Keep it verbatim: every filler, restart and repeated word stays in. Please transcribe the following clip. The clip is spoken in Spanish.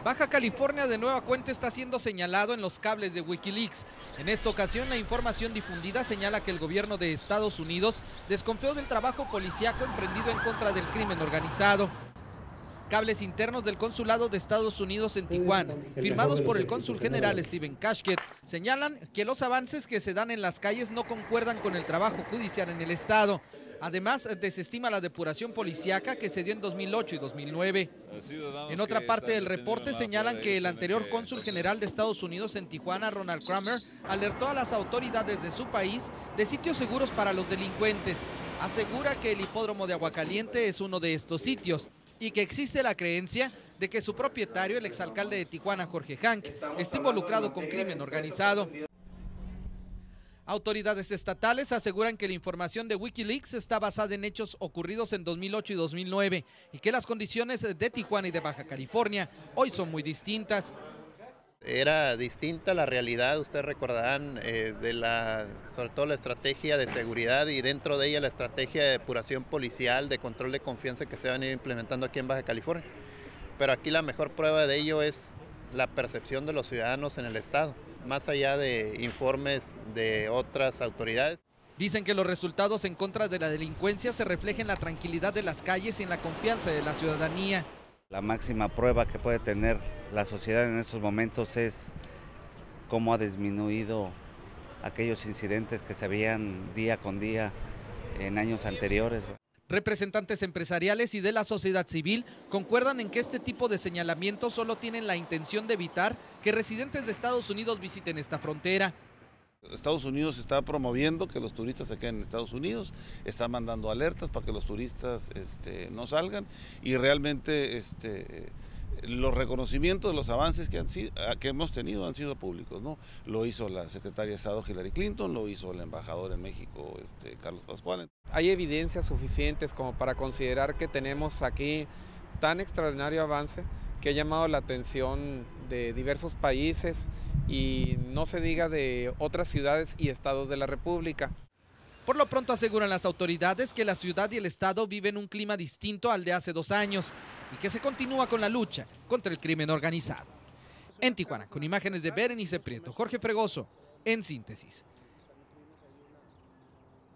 Baja California de nueva cuenta está siendo señalado en los cables de Wikileaks. En esta ocasión, la información difundida señala que el gobierno de Estados Unidos desconfió del trabajo policíaco emprendido en contra del crimen organizado. Cables internos del consulado de Estados Unidos en Tijuana, firmados por el cónsul general Steven Kashket, señalan que los avances que se dan en las calles no concuerdan con el trabajo judicial en el estado. Además, desestima la depuración policíaca que se dio en dos mil ocho y dos mil nueve. En otra parte del reporte señalan que el anterior cónsul general de Estados Unidos en Tijuana, Ronald Kramer, alertó a las autoridades de su país de sitios seguros para los delincuentes. Asegura que el hipódromo de Aguacaliente es uno de estos sitios y que existe la creencia de que su propietario, el exalcalde de Tijuana, Jorge Hank, está involucrado con crimen organizado. Autoridades estatales aseguran que la información de Wikileaks está basada en hechos ocurridos en dos mil ocho y dos mil nueve y que las condiciones de Tijuana y de Baja California hoy son muy distintas. Era distinta la realidad, ustedes recordarán, eh, de la, sobre todo la estrategia de seguridad y dentro de ella la estrategia de depuración policial, de control de confianza que se van a ir implementando aquí en Baja California. Pero aquí la mejor prueba de ello es la percepción de los ciudadanos en el estado, más allá de informes de otras autoridades. Dicen que los resultados en contra de la delincuencia se reflejan en la tranquilidad de las calles y en la confianza de la ciudadanía. La máxima prueba que puede tener la sociedad en estos momentos es cómo ha disminuido aquellos incidentes que se veían día con día en años anteriores. Representantes empresariales y de la sociedad civil concuerdan en que este tipo de señalamientos solo tienen la intención de evitar que residentes de Estados Unidos visiten esta frontera. Estados Unidos está promoviendo que los turistas se queden en Estados Unidos, está mandando alertas para que los turistas este, no salgan y realmente este, los reconocimientos de los avances que, han sido, que hemos tenido han sido públicos, ¿no? Lo hizo la secretaria de Estado Hillary Clinton, lo hizo el embajador en México, este, Carlos Pascual. Hay evidencias suficientes como para considerar que tenemos aquí tan extraordinario avance que ha llamado la atención de diversos países y no se diga de otras ciudades y estados de la República. Por lo pronto aseguran las autoridades que la ciudad y el estado viven un clima distinto al de hace dos años y que se continúa con la lucha contra el crimen organizado. En Tijuana, con imágenes de Berenice Prieto, Jorge Fregoso, en Síntesis.